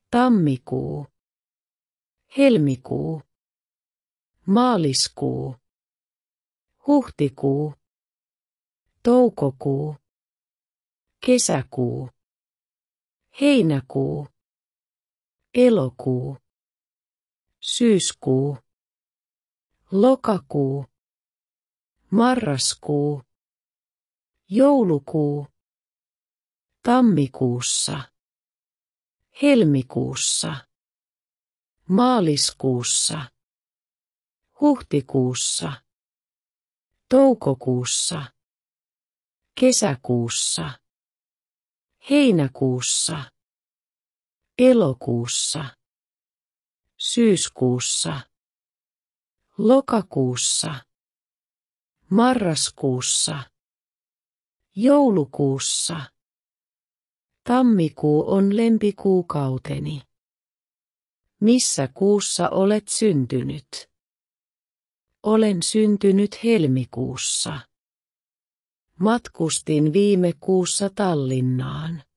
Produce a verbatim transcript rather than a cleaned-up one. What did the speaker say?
Tammikuu. Helmikuu. Maaliskuu. Huhtikuu. Toukokuu. Kesäkuu. Heinäkuu. Elokuu. Syyskuu. Lokakuu. Marraskuu. Joulukuu. Tammikuussa. Helmikuussa. Maaliskuussa. Huhtikuussa. Toukokuussa. Kesäkuussa. Heinäkuussa. Elokuussa. Syyskuussa. Lokakuussa. Marraskuussa. Joulukuussa. Tammikuu on lempikuukauteni. Missä kuussa olet syntynyt? Olen syntynyt helmikuussa. Matkustin viime kuussa Tallinnaan.